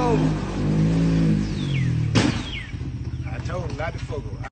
told him. I told him not to fuck with her.